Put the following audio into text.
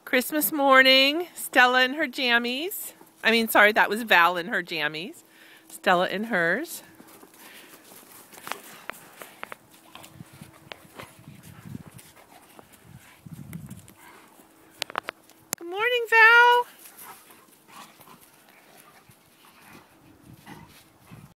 Christmas morning, Stella in her jammies. Sorry, that was Val in her jammies. Stella in hers.